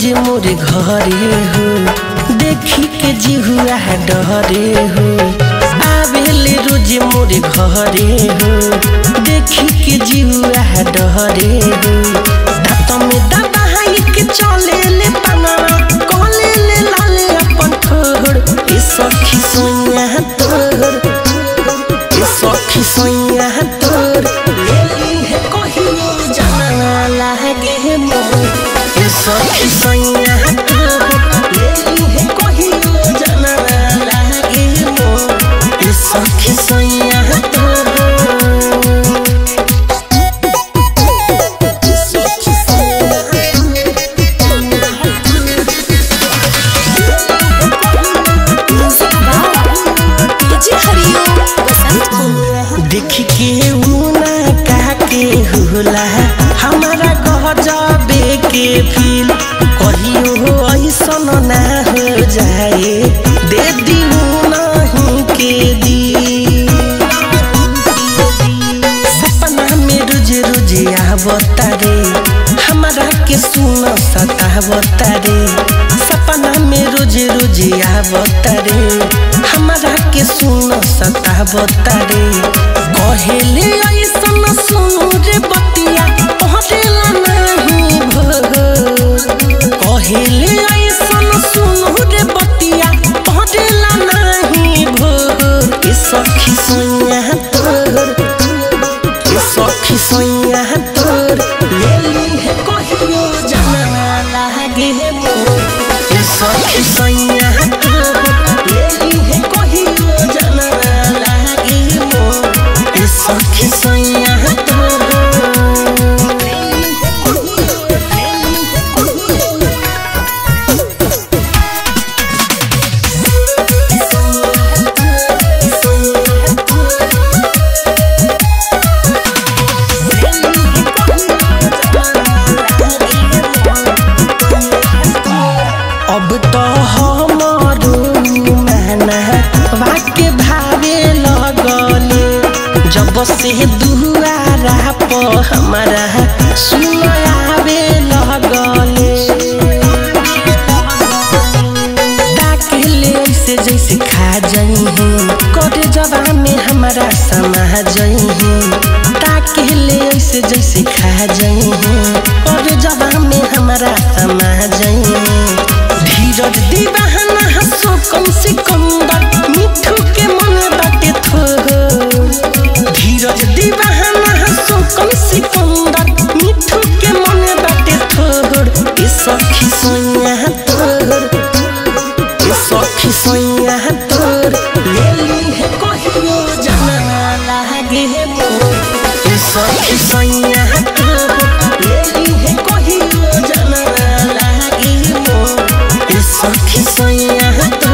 मोरे घरे हो देखी के जिहुआ डरे हो आवेले रोज मोरे घरे हो देखी के जिहुआ डरे हो दांत में दबाई के चले ले पना कहले ले लाले अपन ठोर ए सखी सोइया तोर ए सखी सोइया तोर लेली है कहियो जाना लागे मोर ए सखी सोइया तोर लेली है कहियो जाना लागे मोर ए सखी सोइया तोर देखी के उना काके होला हमारा गजबे के फील कहियो ऐसन ना हो जाए दे दिनु नहीं के दी सपना में रोज रोज आवता रे हमारा के सुन सतावता रे सपना में रोज रोज आवता रे हमारा के सुन सतावता रे कहेले ऐसन सुनु रे बतिया पहरेला नहीं भोर कहेले ऐसन सुनु रे बतिया पहरेला नहीं भोर ए सखी सोइया तोर ए सखी सोइया तोर लेली है कहियो जाना लागे मोर ए सखी सोइया तोर लेली है कहियो जाना लागे मोर ए सखी सोइया तोर अब तो हमारो महना वाके भावे लगले जब से दुआरा पर हमारा सुन आवे लगले ताकले ऐसे जैसे खा जाई करे जबा में हमारा समा जाई ताकले ऐसे जैसे खा जाई करे जबा में हमारा समा जाई धीरज दीवाना हंसो कम से कम मिठू के मन बाटे थोर धीरज दीवाना हंसो कम से कम मिठू के मन बाटे थोर ए सखी सोइया तोर ए सखी सोइया तोर लेली है कहियो जाना लागे मोर ए सखी सोइया तोर लेली है कहियो जाना लागे मोर सखी सोइया।